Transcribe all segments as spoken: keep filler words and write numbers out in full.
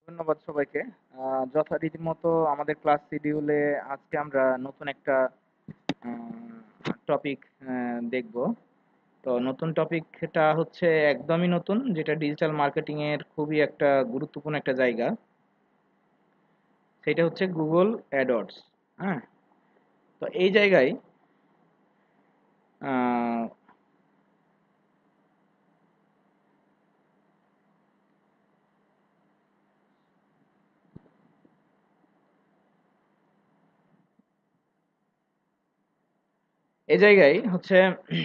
ধন্যবাদ সবাইকে। আহ, যথারীতির মতো আমাদের ক্লাস শিডিউলে আজকে আমরা নতুন একটা টপিক দেখব। তো নতুন টপিকটা হচ্ছে একদমই নতুন, যেটা ডিজিটাল মার্কেটিং এর খুবই একটা গুরুত্বপূর্ণ একটা জায়গা। সেটা হচ্ছে গুগল অ্যাডওয়ার্ডস। হ্যাঁ, তো এই জায়গায় আহ, এই জায়গায় হচ্ছে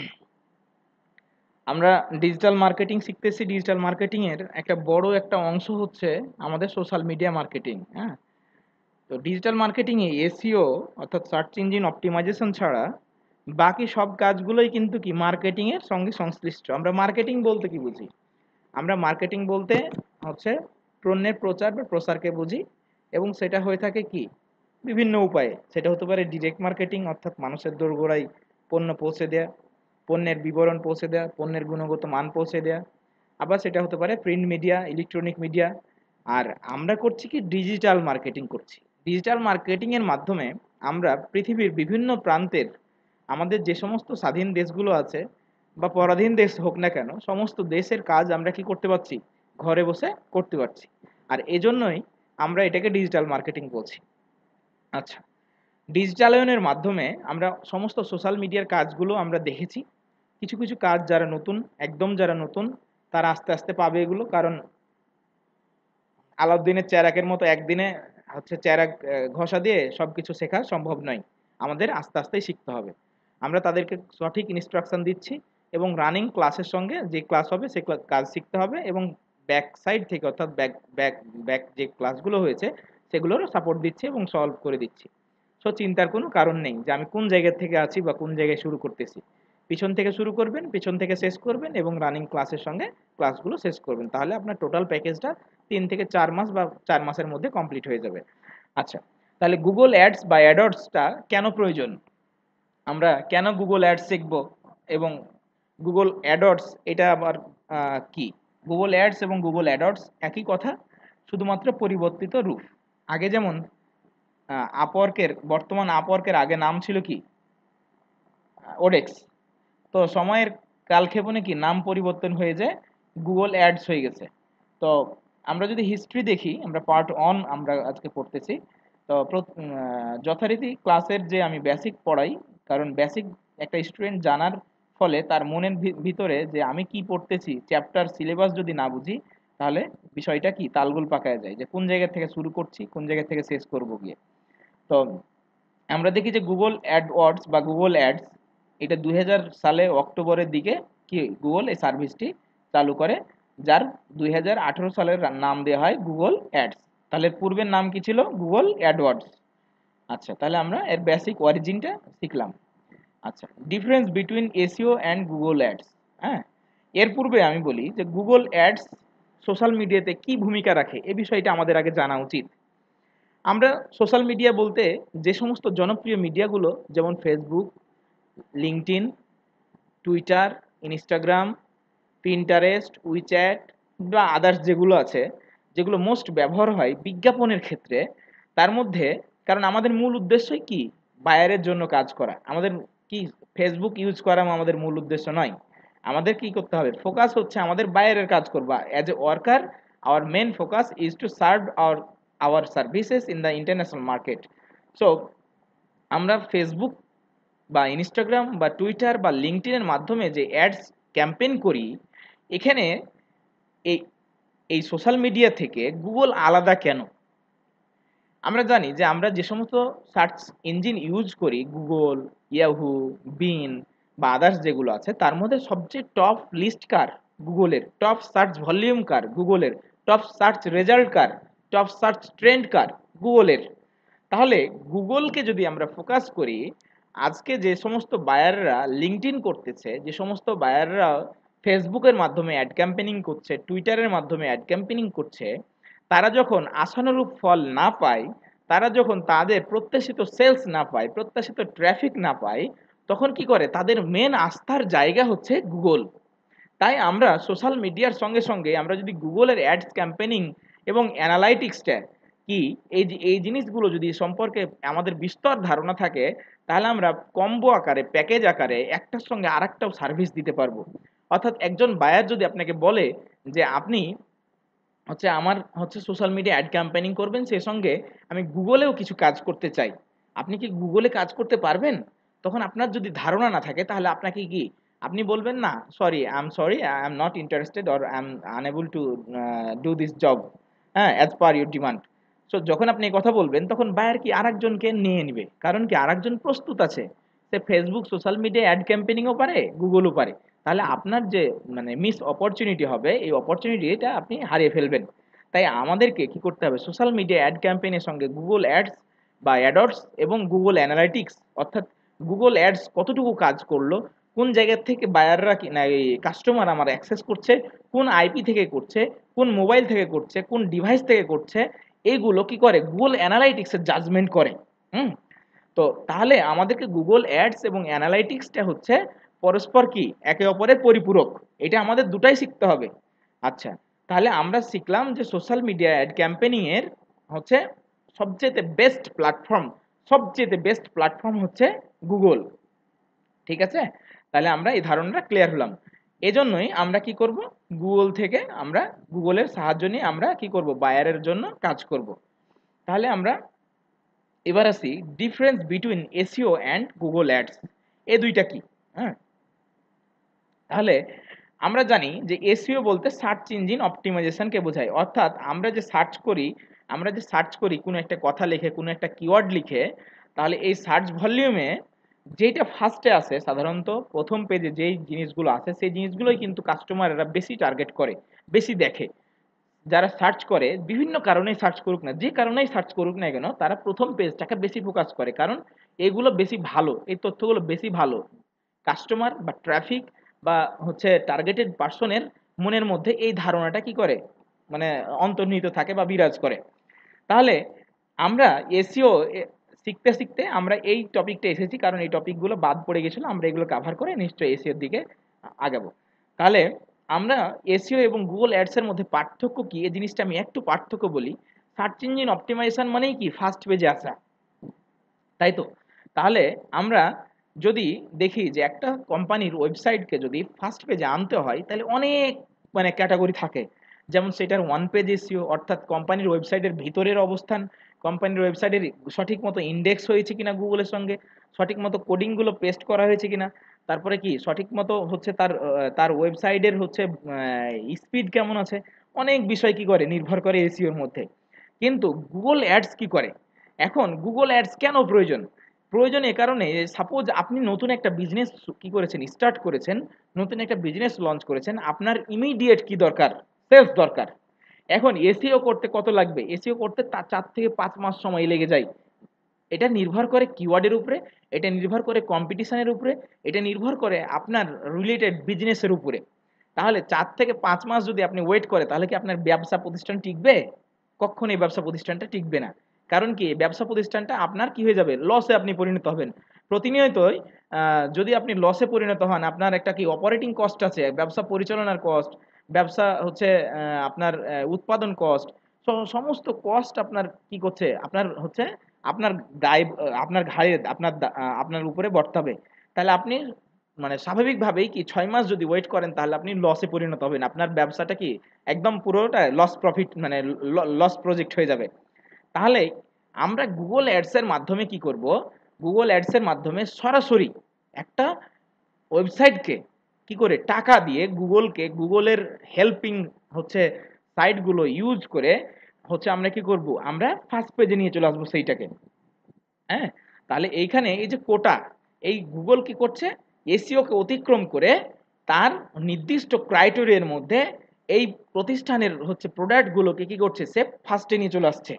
আমরা ডিজিটাল মার্কেটিং শিখতেছি। ডিজিটাল মার্কেটিং এর একটা বড় একটা অংশ হচ্ছে আমাদের সোশ্যাল মিডিয়া মার্কেটিং। হ্যাঁ, তো ডিজিটাল মার্কেটিং এ এসইও অর্থাৎ সার্চ ইঞ্জিন অপটিমাইজেশন ছাড়া বাকি সব কাজগুলোই কিন্তু কি মার্কেটিং এর সঙ্গে সংশ্লিষ্ট। আমরা মার্কেটিং বলতে কি বুঝি? আমরা মার্কেটিং বলতে হচ্ছে পণ্যের প্রচার বা প্রসারকে বুঝি, এবং সেটা হয়ে থাকে কি বিভিন্ন উপায়ে। সেটা হতে পারে ডিরেক্ট মার্কেটিং অর্থাৎ মানুষের দোরগোড়ায় পণ্য পৌঁছে দেয়া, পণ্যের বিবরণ পৌঁছে দেয়া, পণ্যের গুণগত মান পৌঁছে দেয়া। আবার সেটা হতে পারে প্রিন্ট মিডিয়া, ইলেকট্রনিক মিডিয়া। আর আমরা করছি কি ডিজিটাল মার্কেটিং করছি। ডিজিটাল মার্কেটিং এর মাধ্যমে আমরা পৃথিবীর বিভিন্ন প্রান্তের আমাদের যে সমস্ত স্বাধীন দেশগুলো আছে বা পরাধীন দেশ হোক না কেন, সমস্ত দেশের কাজ আমরা কি করতে পারছি? ঘরে বসে করতে পারছি। আর এজন্যই আমরা এটাকে ডিজিটাল মার্কেটিং বলছি। আচ্ছা, ডিজিটালায়নের মাধ্যমে আমরা সমস্ত সোশ্যাল মিডিয়ার কাজগুলো আমরা দেখেছি। কিছু কিছু কাজ যারা নতুন, একদম যারা নতুন, তারা আস্তে আস্তে পাবে এগুলো। কারণ আলাউদ্দিনের চেরাকের মতো একদিনে হচ্ছে চেরাক আহ, ঘষা দিয়ে সবকিছু শেখা সম্ভব নয়। আমাদের আস্তে আস্তেই শিখতে হবে। আমরা তাদেরকে সঠিক ইনস্ট্রাকশন দিচ্ছি, এবং রানিং ক্লাসের সঙ্গে যে ক্লাস হবে সে ক্লা- কাজ শিখতে হবে, এবং ব্যাক সাইড থেকে অর্থাৎ ব্যাক ব্যাক ব্যাক যে ক্লাসগুলো হয়েছে সেগুলোরও সাপোর্ট দিচ্ছি এবং সলভ করে দিচ্ছি। সো চিন্তার কোনো কারণ নেই যে আমি কোন জায়গা থেকে আছি বা কোন জায়গায় শুরু করতেছি। পিছন থেকে শুরু করবেন, পিছন থেকে শেষ করবেন, এবং রানিং ক্লাসের সঙ্গে ক্লাসগুলো শেষ করবেন। তাহলে আপনার টোটাল প্যাকেজটা তিন থেকে চার মাস বা চার মাসের মধ্যে কমপ্লিট হয়ে যাবে। আচ্ছা, তাহলে গুগল অ্যাডস বা অ্যাডওয়ার্ডসটা কেন প্রয়োজন? আমরা কেন গুগল অ্যাডস শিখব? এবং গুগল অ্যাডওয়ার্ডস এটা আবার আহ, কি? গুগল অ্যাডস এবং গুগল অ্যাডওয়ার্ডস একই কথা, শুধুমাত্র পরিবর্তিত রূপ। আগে যেমন আপওয়ার্কের, বর্তমান আপওয়ার্কের আগে নাম ছিল কি? ওডেক্স। তো সময়ের কালক্ষেপণে কি নাম পরিবর্তন হয়ে যায়, গুগল অ্যাডস হয়ে গেছে। তো আমরা যদি হিস্ট্রি দেখি, আমরা পার্ট অন আমরা আজকে পড়তেছি। তো প্র- আহ, যথারীতি ক্লাসের যে আমি বেসিক পড়াই, কারণ বেসিক একটা স্টুডেন্ট জানার ফলে তার মনের ভি- ভিতরে যে আমি কি পড়তেছি, চ্যাপ্টার সিলেবাস যদি না বুঝি, তাহলে বিষয়টা কি তালগোল পাকায় যায়, যে কোন জায়গা থেকে শুরু করছি, কোন জায়গা থেকে শেষ করব গিয়ে। তো আমরা দেখি যে গুগল অ্যাডওয়ার্ডস বা গুগল অ্যাডস এটা দুই হাজার সালে অক্টোবরের দিকে কি গুগল এই সার্ভিসটি চালু করে, যার দুই হাজার আঠারো সালের নাম দেওয়া হয় গুগল অ্যাডস। তাহলে পূর্বের নাম কি ছিল? Google AdWords. আচ্ছা, তাহলে আমরা এর বেসিক অরিজিনটা শিখলাম। আচ্ছা, difference between SEO and Google ads. হ্যাঁ, এর পূর্বে আমি বলি যে গুগল অ্যাডস সোশ্যাল মিডিয়াতে কি ভূমিকা রাখে, এ বিষয়টা আমাদের আগে জানা উচিত। আমরা সোশ্যাল মিডিয়া বলতে যে সমস্ত জনপ্রিয় মিডিয়াগুলো, যেমন Facebook, LinkedIn, Twitter, Instagram, Pinterest, WeChat বা আদার্স যেগুলো আছে, যেগুলো মোস্ট ব্যবহার হয় বিজ্ঞাপনের ক্ষেত্রে, তার মধ্যে, কারণ আমাদের মূল উদ্দেশ্যই কি বায়ারের জন্য কাজ করা। আমাদের কি ফেসবুক ইউজ করা আমাদের মূল উদ্দেশ্য নয়। আমাদের কি করতে হবে? ফোকাস হচ্ছে আমাদের বায়ারের কাজ করবা। As a worker, our main focus is to serve our our services in the international market. So আমরা ফেসবুক বা ইনস্টাগ্রাম বা টুইটার বা লিঙ্কডইনের মাধ্যমে যে অ্যাডস ক্যাম্পেইন করি, এখানে এই এই সোশ্যাল মিডিয়া থেকে গুগল আলাদা কেন? আমরা জানি যে আমরা যে সমস্ত সার্চ ইঞ্জিন ইউজ করি, গুগল, ইয়াহু, বিন বা আদার্স যেগুলো আছে, তার মধ্যে সবচেয়ে টপ লিস্ট কার? গুগলের। টপ সার্চ ভলিউম কার? গুগলের। টপ সার্চ রেজাল্ট কার? টপ সার্চ ট্রেন্ড কার? গুগলের। তাহলে গুগলকে যদি আমরা ফোকাস করি, আজকে যে সমস্ত বায়াররা লিঙ্কডইন করতেছে, যে সমস্ত বায়াররা ফেসবুকের মাধ্যমে অ্যাড ক্যাম্পেনিং করছে, টুইটারের মাধ্যমে অ্যাড ক্যাম্পেনিং করছে, তারা যখন আশানুরূপ ফল না পায়, তারা যখন তাদের প্রত্যাশিত সেলস না পায়, প্রত্যাশিত ট্রাফিক না পায়, তখন কি করে? তাদের মেন আস্থার জায়গা হচ্ছে গুগল। তাই আমরা সোশ্যাল মিডিয়ার সঙ্গে সঙ্গে আমরা যদি গুগলের অ্যাডস ক্যাম্পেনিং এবং অ্যানালাইটিক্সটা কি, এই যে এই জিনিসগুলো যদি সম্পর্কে আমাদের বিস্তর ধারণা থাকে, তাহলে আমরা কম্বো আকারে, প্যাকেজ আকারে একটার সঙ্গে আরেকটাও সার্ভিস দিতে পারবো। অর্থাৎ একজন বায়ার যদি আপনাকে বলে যে আপনি হচ্ছে আমার হচ্ছে সোশ্যাল মিডিয়া অ্যাড ক্যাম্পেইনিং করবেন, সেই সঙ্গে আমি গুগলেও কিছু কাজ করতে চাই, আপনি কি গুগলে কাজ করতে পারবেন? তখন আপনার যদি ধারণা না থাকে, তাহলে আপনাকে কি আপনি বলবেন না, sorry I am sorry I am not interested or I am unable to do this job, হ্যাঁ, as per your demand. So যখন আপনি এই কথা বলবেন, তখন বায়ার কি আরেকজনকে নিয়ে নিবে, কারণ কি আরেকজন প্রস্তুত আছে, সে ফেসবুক সোশ্যাল মিডিয়া অ্যাড ক্যাম্পেইনিংও পারে, গুগলও পারে। তাহলে আপনার যে মানে মিস অপরচুনিটি হবে, এই অপরচুনিটিটা আপনি হারিয়ে ফেলবেন। তাই আমাদেরকে কি করতে হবে, সোশ্যাল মিডিয়া অ্যাড ক্যাম্পেইনের সঙ্গে গুগল অ্যাডস বা অ্যাডর্স এবং গুগল অ্যানালাইটিক্স, অর্থাৎ গুগল অ্যাডস কতটুকু কাজ করলো, কোন জায়গা থেকে বায়াররা কি না এই কাস্টমার আমার অ্যাক্সেস করছে, কোন আইপি থেকে করছে, কোন মোবাইল থেকে করছে, কোন ডিভাইস থেকে করছে, এইগুলো কি করে গুগল অ্যানালাইটিক্সের জাজমেন্ট করে। হুম। তো তাহলে আমাদেরকে গুগল অ্যাডস এবং অ্যানালাইটিক্সটা হচ্ছে পরস্পর কি একে অপরের পরিপূরক, এটা আমাদের দুটাই শিখতে হবে। আচ্ছা, তাহলে আমরা শিখলাম যে সোশ্যাল মিডিয়া অ্যাড ক্যাম্পেইনিং এর হচ্ছে সবচেয়ে বেস্ট প্ল্যাটফর্ম, সবচেয়ে বেস্ট প্ল্যাটফর্ম হচ্ছে গুগল। ঠিক আছে, তাহলে আমরা এই ধারণাটা ক্লিয়ার হলাম। এজন্যই আমরা কি করব, গুগল থেকে আমরা গুগলের সাহায্য নিয়ে আমরা কি করব, বায়ারের জন্য কাজ করব। তাহলে আমরা এবার আসি difference between SEO and Google ads, এই দুইটা কি। হ্যাঁ, তাহলে আমরা জানি যে এসইও বলতে সার্চ ইঞ্জিন অপটিমাইজেশনকে বোঝায়, অর্থাৎ আমরা যে সার্চ করি, আমরা যে সার্চ করি কোনো একটা কথা লিখে, কোনো একটা কিওয়ার্ড লিখে, তাহলে এই সার্চ ভলিউমে যেটা ফার্স্টে আসে, সাধারণত প্রথম পেজে যেই জিনিসগুলো আসে, সেই জিনিসগুলোই কিন্তু কাস্টমাররা বেশি টার্গেট করে, বেশি দেখে। যারা সার্চ করে বিভিন্ন কারণেই সার্চ করুক না, যে কারণেই সার্চ করুক না কেন, তারা প্রথম পেজটাকে বেশি ফোকাস করে, কারণ এগুলো বেশি ভালো, এই তথ্যগুলো বেশি ভালো কাস্টমার বা ট্রাফিক বা হচ্ছে টার্গেটেড পার্সনের মনের মধ্যে এই ধারণাটা কি করে, মানে অন্তর্নিহিত থাকে বা বিরাজ করে। তাহলে আমরা এসইও শিখতে শিখতে আমরা এই টপিকটা এসেছি, কারণ এই টপিকগুলো বাদ পড়ে গেছিলো, আমরা এগুলো কাভার করে নিশ্চয়ই এসইওর দিকে আগাবো। তাহলে আমরা এসইও এবং গুগল অ্যাডস এর মধ্যে পার্থক্য কি, এই জিনিসটা আমি একটু পার্থক্য বলি। সার্চ ইঞ্জিন অপটিমাইজেশন মানেই কি ফার্স্ট পেজে আসা, তাই তো। তাহলে আমরা যদি দেখি যে একটা কোম্পানির ওয়েবসাইটকে যদি ফার্স্ট পেজে আনতে হয়, তাহলে অনেক মানে ক্যাটাগরি থাকে, যেমন সেটার ওয়ান পেজ এসইও, অর্থাৎ কোম্পানির ওয়েবসাইটের ভিতরের অবস্থান, কোম্পানির ওয়েবসাইটের সঠিক মতো ইন্ডেক্স হয়েছে কিনা গুগলের সঙ্গে, সঠিক মতো কোডিংগুলো পেস্ট করা হয়েছে কিনা, তারপরে কি সঠিক মতো হচ্ছে তার আহ, তার ওয়েবসাইটের হচ্ছে স্পিড কেমন আছে, অনেক বিষয় কি করে নির্ভর করে এসইওর মধ্যে। কিন্তু গুগল অ্যাডস কি করে, এখন গুগল অ্যাডস কেন প্রয়োজন, প্রয়োজন এ কারণে, সাপোজ আপনি নতুন একটা বিজনেস কি করেছেন, স্টার্ট করেছেন, নতুন একটা বিজনেস লঞ্চ করেছেন, আপনার ইমিডিয়েট কি দরকার, সেলস দরকার। এখন এসইও করতে কত লাগবে, এসইও করতে তার চার থেকে পাঁচ মাস সময় লেগে যায়। এটা নির্ভর করে কিওয়ার্ডের উপরে, এটা নির্ভর করে কম্পিটিশনের উপরে, এটা নির্ভর করে আপনার রিলেটেড বিজনেসের উপরে। তাহলে চার থেকে পাঁচ মাস যদি আপনি ওয়েট করে, তাহলে কি আপনার ব্যবসা প্রতিষ্ঠান টিকবে? কখনোই ব্যবসা প্রতিষ্ঠানটা টিকবে না। কারণ কি ব্যবসা প্রতিষ্ঠানটা আপনার কি হয়ে যাবে, লসে আপনি পরিণত হবেন প্রতিনিয়তই। আহ, যদি আপনি লসে পরিণত হন, আপনার একটা কি অপারেটিং কস্ট আছে, ব্যবসা পরিচালনার কস্ট, ব্যবসা হচ্ছে আহ, আপনার আহ, উৎপাদন কস্ট, সমস্ত কস্ট আপনার কি করছে, আপনার হচ্ছে আপনার গায়ে, আপনার ঘাড়ে, আপনার দা- আহ, আপনার উপরে বর্তাবে। তাহলে আপনি মানে স্বাভাবিকভাবেই কি ছয় মাস যদি ওয়েট করেন, তাহলে আপনি লসে পরিণত হবেন, আপনার ব্যবসাটা কি একদম পুরোটা লস প্রফিট মানে লস প্রজেক্ট হয়ে যাবে। তাহলে আমরা গুগল অ্যাডস এর মাধ্যমে কি করব, গুগল অ্যাডস এর মাধ্যমে সরাসরি একটা ওয়েবসাইটকে কি করে টাকা দিয়ে গুগলকে, গুগলের হেল্পিং হচ্ছে সাইটগুলো ইউজ করে হচ্ছে আমরা কি করব, আমরা ফার্স্ট পেজে নিয়ে চলে আসবো সেইটাকে। হ্যাঁ, তাহলে এইখানে এই যে কোটা, এই গুগল কি করছে, এসইও কে অতিক্রম করে তার নির্দিষ্ট ক্রাইটেরিয়ার মধ্যে এই প্রতিষ্ঠানের হচ্ছে প্রোডাক্টগুলোকে কি করছে, সে ফার্স্টে নিয়ে চলে আসছে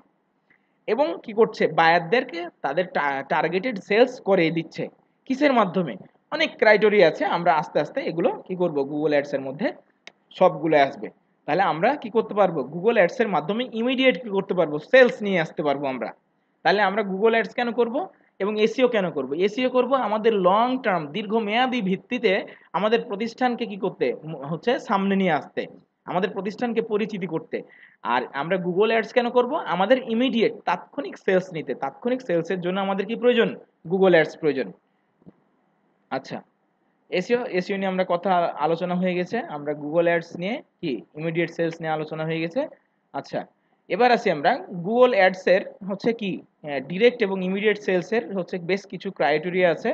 এবং কি করছে, বায়ারদেরকে তাদের টার্গেটেড সেলস করে দিচ্ছে। কিসের মাধ্যমে, অনেক ক্রাইটেরিয়া আছে, আমরা আস্তে আস্তে এগুলো কি করব, গুগল অ্যাডস এর মধ্যে সবগুলো আসবে। তাহলে আমরা কি করতে পারবো, গুগল অ্যাডস এর মাধ্যমে ইমিডিয়েট কি করতে পারবো, সেলস নিয়ে আসতে পারবো আমরা। তাহলে আমরা গুগল অ্যাডস কেন করব এবং এসইও কেন করব, এসইও করব আমাদের লং টার্ম দীর্ঘমেয়াদী ভিত্তিতে আমাদের প্রতিষ্ঠানকে কি করতে, উম, হচ্ছে সামনে নিয়ে আসতে। আমাদের প্রতিষ্ঠানকে পরিচিতি করতে। আর আমরা গুগল অ্যাডস কেন করব? আমাদের ইমিডিয়েট তাৎক্ষণিক সেলস নিতে। তাৎক্ষণিক সেলসের জন্য আমাদের কি প্রয়োজন? গুগল অ্যাডস প্রয়োজন। আচ্ছা, এসইও এসইও নিয়ে আমরা কথা আলোচনা হয়ে গেছে। আমরা গুগল অ্যাডস নিয়ে কি ইমিডিয়েট সেলস নিয়ে আলোচনা হয়ে গেছে। আচ্ছা, এবার আসি আমরা গুগল অ্যাডস এর হচ্ছে কি ডিরেক্ট এবং ইমিডিয়েট সেলস এর হচ্ছে বেশ কিছু ক্রাইটেরিয়া আছে।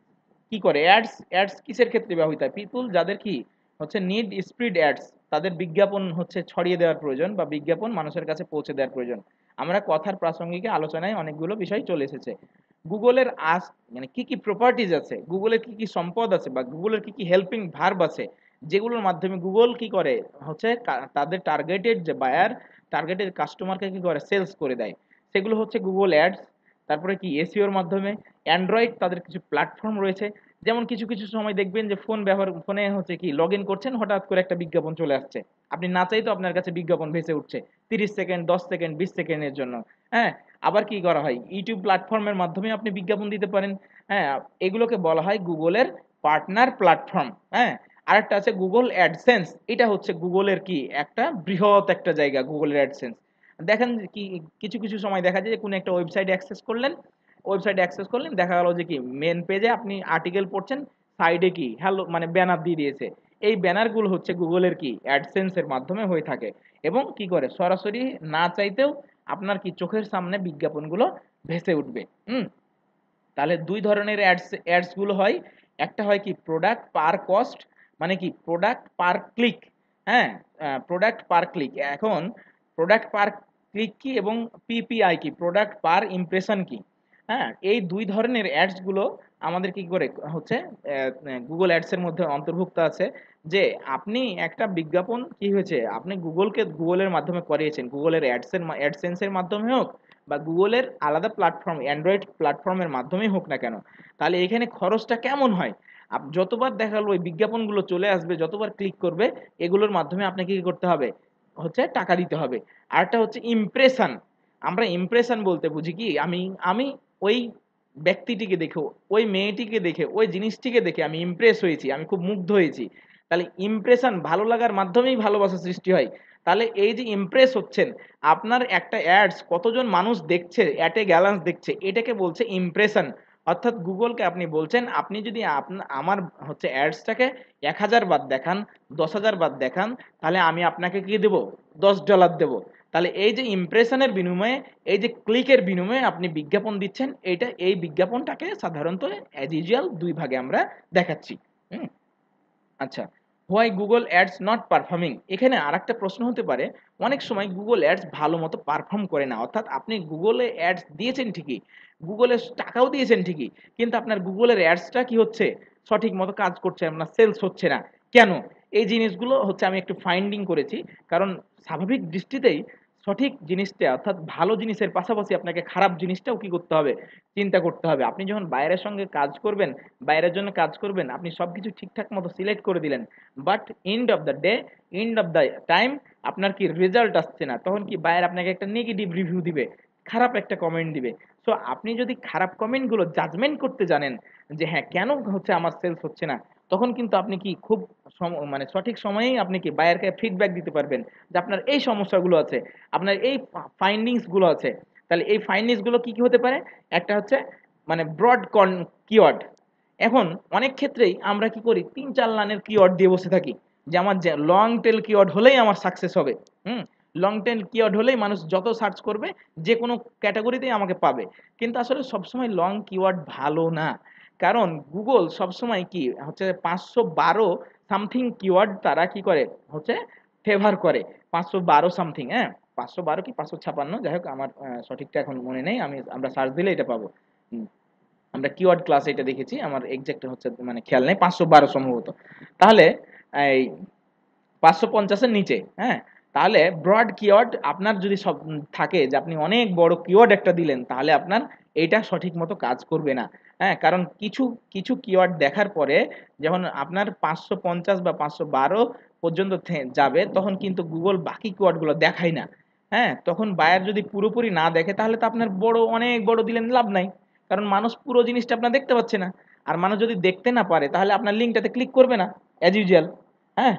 কি করে অ্যাডস অ্যাডস কিসের ক্ষেত্রে ব্যবহৃত হয়? পিপুল যাদের কি হচ্ছে নিড স্প্রিড অ্যাডস, তাদের বিজ্ঞাপন হচ্ছে ছড়িয়ে দেওয়ার প্রয়োজন বা বিজ্ঞাপন মানুষের কাছে পৌঁছে দেওয়ার প্রয়োজন। আমরা কথার প্রাসঙ্গিকে আলোচনায় অনেকগুলো বিষয় চলে এসেছে। গুগলের আস মানে কি কি প্রপার্টিজ আছে, গুগলের কি কি সম্পদ আছে বা গুগলের কি কি হেল্পিং ভার্ব আছে, যেগুলোর মাধ্যমে গুগল কি করে হচ্ছে কা- তাদের টার্গেটেড যে বায়ার, টার্গেটেড কাস্টমারকে কি করে সেলস করে দেয়, সেগুলো হচ্ছে গুগল অ্যাডস। তারপরে কি এসইওর মাধ্যমে অ্যান্ড্রয়েড তাদের কিছু প্ল্যাটফর্ম রয়েছে। যেমন কিছু কিছু সময় দেখবেন যে ফোন ব্যবহার ফোনে হচ্ছে কি লগ ইন করছেন, হঠাৎ করে একটা বিজ্ঞাপন চলে আসছে, আপনি না চাইতেও আপনার কাছে বিজ্ঞাপন ভেসে উঠছে তিরিশ সেকেন্ড, দশ সেকেন্ড, বিশ সেকেন্ডের জন্য। হ্যাঁ, আবার কি করা হয়, ইউটিউব প্ল্যাটফর্মের মাধ্যমে আপনি বিজ্ঞাপন দিতে পারেন। হ্যাঁ, এগুলোকে বলা হয় গুগলের পার্টনার প্ল্যাটফর্ম। হ্যাঁ, আরেকটা আছে গুগল অ্যাডসেন্স। এটা হচ্ছে গুগলের কি একটা বৃহৎ একটা জায়গা গুগলের অ্যাডসেন্স। দেখেন যে কি কিছু কিছু সময় দেখা যায় যে কোনো একটা ওয়েবসাইট অ্যাক্সেস করলেন, ওয়েবসাইট অ্যাক্সেস করলেন, দেখা গেল যে কি মেন পেজে আপনি আর্টিকেল পড়ছেন, সাইডে কি হ্যালো মানে ব্যানার দিয়ে দিয়েছে। এই ব্যানারগুলো হচ্ছে গুগলের কি অ্যাডসেন্স এর মাধ্যমে হয়ে থাকে এবং কি করে সরাসরি না চাইতেও আপনার কি চোখের সামনে বিজ্ঞাপনগুলো ভেসে উঠবে। হুম, তাহলে দুই ধরনের অ্যাডস অ্যাডস গুলো হয়। একটা হয় কি প্রোডাক্ট পার কস্ট, মানে কি প্রোডাক্ট পার ক্লিক। হ্যাঁ, প্রোডাক্ট পার ক্লিক। এখন প্রোডাক্ট পার ক্লিক কি এবং পিপিআই কি প্রোডাক্ট পার ইমপ্রেশন কি। হ্যাঁ, এই দুই ধরনের অ্যাডস গুলো আমাদের কি করে হচ্ছে গুগল অ্যাডস এর মধ্যে অন্তর্ভুক্ত আছে। যে আপনি একটা বিজ্ঞাপন কি হয়েছে আপনি গুগলকে গুগলের মাধ্যমে করিয়েছেন, গুগলের অ্যাডস এর অ্যাডসেন্সের মাধ্যমে হোক বা গুগলের আলাদা প্ল্যাটফর্ম অ্যান্ড্রয়েড প্ল্যাটফর্মের মাধ্যমেই হোক না কেন, তাহলে এখানে খরচটা কেমন হয়? আপ- যতবার দেখালো ওই বিজ্ঞাপনগুলো চলে আসবে, যতবার ক্লিক করবে, এগুলোর মাধ্যমে আপনাকে কি করতে হবে হচ্ছে টাকা দিতে হবে। আরেকটা হচ্ছে ইমপ্রেশন। আমরা ইমপ্রেশন বলতে বুঝি কি আমি আমি ওই ব্যক্তিটিকে দেখে, ওই মেয়েটিকে দেখে, ওই জিনিসটিকে দেখে আমি ইমপ্রেস হয়েছি, আমি খুব মুগ্ধ হয়েছি। তাহলে ইমপ্রেশন ভালো লাগার মাধ্যমেই ভালোবাসা সৃষ্টি হয়। তাহলে এই যে ইমপ্রেস হচ্ছেন, আপনার একটা অ্যাডস কতজন মানুষ দেখছে, অ্যাটে গ্যালান্স দেখছে, এটাকে বলছে ইমপ্রেশন। অর্থাৎ গুগলকে আপনি বলছেন আপনি যদি আপনা- আমার হচ্ছে অ্যাডসটাকে এক হাজার বার দেখান, দশ হাজার বার দেখান, তাহলে আমি আপনাকে কি দেবো? দশ ডলার দেবো। তাহলে এই যে ইমপ্রেশনের বিনিময়ে, এই যে ক্লিকের বিনিময়ে আপনি বিজ্ঞাপন দিচ্ছেন, এইটা এই বিজ্ঞাপনটাকে সাধারণত অ্যাজ ইউজুয়াল দুই ভাগে আমরা দেখাচ্ছি। হুম, আচ্ছা, why Google ads not performing. এখানে আরেকটা প্রশ্ন হতে পারে, অনেক সময় গুগল অ্যাডস ভালো মতো পারফর্ম করে না, অর্থাৎ আপনি গুগলে অ্যাডস দিয়েছেন ঠিকই, গুগলে টাকাও দিয়েছেন ঠিকই, কিন্তু আপনার গুগলের অ্যাডসটা কি হচ্ছে সঠিক মতো কাজ করছে, আপনার সেলস হচ্ছে না কেন? এই জিনিসগুলো হচ্ছে আমি একটু ফাইন্ডিং করেছি। কারণ স্বাভাবিক দৃষ্টিতেই সঠিক জিনিসটা অর্থাৎ ভালো জিনিসের পাশাপাশি আপনাকে খারাপ জিনিসটাও কি করতে হবে, চিন্তা করতে হবে। আপনি যখন বাইরের সঙ্গে কাজ করবেন, বাইরের জন্য কাজ করবেন, আপনি সবকিছু ঠিকঠাক মতো সিলেক্ট করে দিলেন, but end of the day, end of the time আপনার কি রেজাল্ট আসছে না, তখন কি বাইরে আপনাকে একটা নেগেটিভ রিভিউ দিবে, খারাপ একটা কমেন্ট দিবে। সো আপনি যদি খারাপ কমেন্টগুলো জাজমেন্ট করতে জানেন যে হ্যাঁ কেন হচ্ছে আমার সেলস হচ্ছে না, তখন কিন্তু আপনি কি খুব সম- মানে সঠিক সময়েই আপনি কি বায়ারকে ফিডব্যাক দিতে পারবেন যে আপনার এই সমস্যাগুলো আছে, আপনার এই ফাইন্ডিংস গুলো আছে। তাহলে এই ফাইন্ডিংস গুলো কি কি হতে পারে? একটা হচ্ছে মানে ব্রড কন কিওয়ার্ড। এখন অনেক ক্ষেত্রেই আমরা কি করি, তিন চার লাইনের কিওয়ার্ড দিয়ে বসে থাকি যে আমার লং টেল কিওয়ার্ড হলেই আমার সাকসেস হবে। হুম, লং টেল কিওয়ার্ড হলেই মানুষ যত সার্চ করবে যে কোনো ক্যাটাগরিতেই আমাকে পাবে। কিন্তু আসলে সবসময় লং কিওয়ার্ড ভালো না। কারণ গুগল সবসময় কি হচ্ছে পাঁচশো বারো সামথিং কিওয়ার্ড তারা কি করে হচ্ছে ফেভার করে। পাঁচশো বারো সামথিং, হ্যাঁ, পাঁচশো বারো কি পাঁচশো ছাপান্ন, যাই হোক আমার আহ, সঠিকটা এখন মনে নেই, আমি আমরা সার্চ দিলে এটা পাবো। হুম, আমরা কিওয়ার্ড ক্লাসে এটা দেখেছি, আমার এক্সাক্ট হচ্ছে মানে খেয়াল নেই, পাঁচশো বারো সম্ভবত। তাহলে এই পাঁচশো পঞ্চাশের নিচে, হ্যাঁ। তাহলে ব্রড কিওয়ার্ড আপনার যদি সব থাকে যে আপনি অনেক বড় কিওয়ার্ড একটা দিলেন, তাহলে আপনার এটা সঠিক মতো কাজ করবে না। হ্যাঁ, কারণ কিছু কিছু কিওয়ার্ড দেখার পরে যখন আপনার পাঁচশো পঞ্চাশ বা পাঁচশো বারো পর্যন্ত থে- যাবে, তখন কিন্তু গুগল বাকি কিওয়ার্ডগুলো দেখায় না। হ্যাঁ, তখন বায়ার যদি পুরোপুরি না দেখে, তাহলে তো আপনার বড় অনেক বড় দিলেন লাভ নাই, কারণ মানুষ পুরো জিনিসটা আপনার দেখতে পাচ্ছে না। আর মানুষ যদি দেখতে না পারে, তাহলে আপনার লিঙ্কটাতে ক্লিক করবে না অ্যাজ ইউজুয়াল। হ্যাঁ,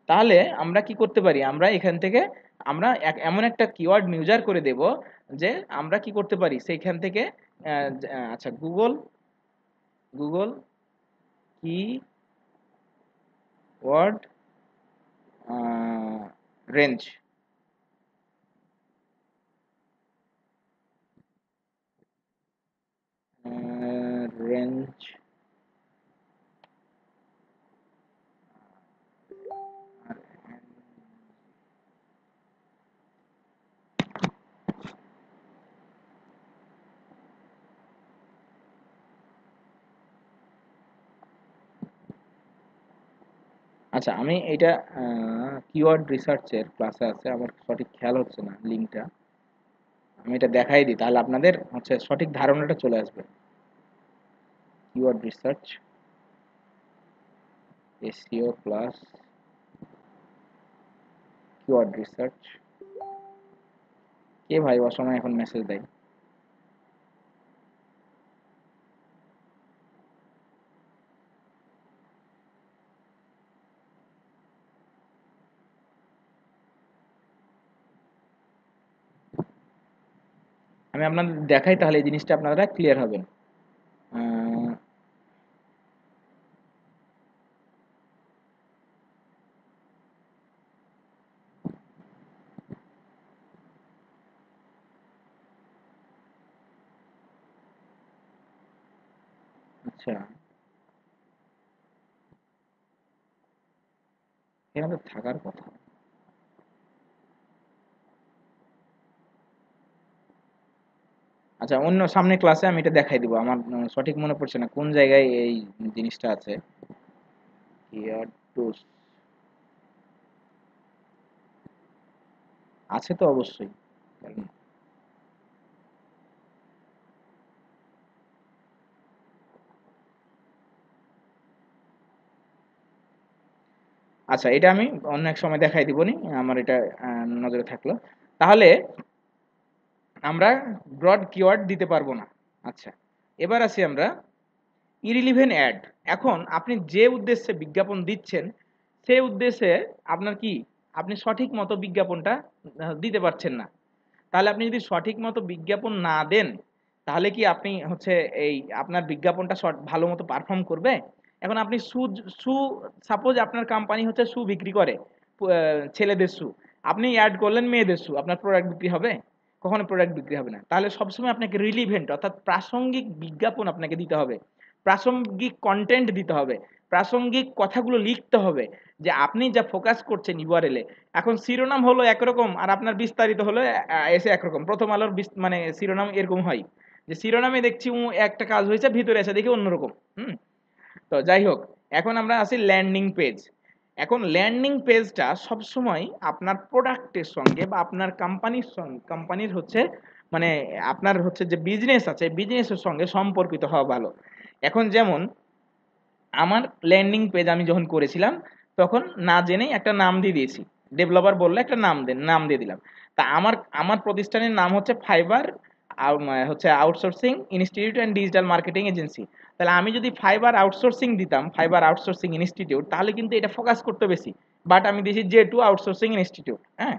তাহলে আমরা কি করতে পারি, আমরা এখান থেকে আমরা এক- এমন একটা কিওয়ার্ড মিউজার করে দেব যে আমরা কি করতে পারি সেইখান থেকে আহ, যে- আহ, আচ্ছা গুগল গুগল কি ওয়ার্ড রেঞ্জ, রেঞ্জ আচ্ছা আমি এটা কিওয়ার্ড রিসার্চের ক্লাসে আছে, আমার সঠিক খেয়াল হচ্ছে না লিঙ্কটা, আমি এটা দেখাই দিই তাহলে আপনাদের হচ্ছে সঠিক ধারণাটা চলে আসবে। Keyword research SEO plus keyword research, কে ভাই অসময় এখন মেসেজ দেয়? আমি আপনাদের দেখাই তাহলে এই জিনিসটা আপনারা ক্লিয়ার হবেন। আহ, আচ্ছা এখানে তো থাকার কথা। আচ্ছা অন্য সামনে ক্লাসে আমি এটা দেখাই দিব, আমার আহ, সঠিক মনে পড়ছে না কোন জায়গায় এই জিনিসটা আছে। কিওয়ার্ড টুলস আছে তো অবশ্যই। কারণ- আচ্ছা এটা আমি অন্য এক সময় দেখাই দিব নি, আমার এটা আহ, নজরে থাকলো। তাহলে আমরা ব্রড কিওয়ার্ড দিতে পারবো না। আচ্ছা এবার আসি আমরা ইরিলিভেন্ট অ্যাড। এখন আপনি যে উদ্দেশ্যে বিজ্ঞাপন দিচ্ছেন সেই উদ্দেশ্যে আপনার কি আপনি সঠিক মতো বিজ্ঞাপনটা আহ, দিতে পারছেন না। তাহলে আপনি যদি সঠিক মতো বিজ্ঞাপন না দেন তাহলে কি আপনি হচ্ছে এই আপনার বিজ্ঞাপনটা সৎ- ভালো মতো পারফর্ম করবে? এখন আপনি শু শু সাপোজ আপনার কোম্পানি হচ্ছে শু বিক্রি করে, প- আহ, ছেলেদের শু, আপনি অ্যাড করলেন মেয়েদের শু, আপনার প্রোডাক্ট বিক্রি হবে? কখনো প্রোডাক্ট বিক্রি হবে না। তাহলে সবসময় আপনাকে রিলিভেন্ট অর্থাৎ প্রাসঙ্গিক বিজ্ঞাপন আপনাকে দিতে হবে, প্রাসঙ্গিক কন্টেন্ট দিতে হবে, প্রাসঙ্গিক কথাগুলো লিখতে হবে যে আপনি যা ফোকাস করছেন ইউআরএল এ। এখন শিরোনাম হলো একরকম আর আপনার বিস্তারিত হলো আহ, এসে একরকম। প্রথম আলোর বিস- মানে শিরোনাম এরকম হয় যে শিরোনামে দেখছি উ একটা কাজ হয়েছে, ভিতরে এসে দেখি অন্যরকম। হুম। তো যাই হোক, এখন আমরা আছি ল্যান্ডিং পেজ। এখন ল্যান্ডিং পেজটা সবসময় আপনার প্রোডাক্টের সঙ্গে বা আপনার কোম্পানির সঙ্গে কোম্পানির হচ্ছে মানে আপনার হচ্ছে যে বিজনেস আছে বিজনেসের সঙ্গে সম্পর্কিত হওয়া ভালো। এখন যেমন আমার ল্যান্ডিং পেজ আমি যখন করেছিলাম তখন না জেনেই একটা নাম দিয়ে দিয়েছি, ডেভেলপার বললে একটা নাম দেন, নাম দিয়ে দিলাম। তা আমার আমার প্রতিষ্ঠানের নাম হচ্ছে ফাইবার হচ্ছে outsourcing institute and digital marketing agency. তাহলে আমি যদি ফাইবার আউটসোর্সিং দিতাম, ফাইবার আউটসোর্সিং ইনস্টিটিউট, তাহলে কিন্তু এটা ফোকাস করতে বেশি। বাট আমি দিয়েছি জে টু আউটসোর্সিং ইনস্টিটিউট। হ্যাঁ,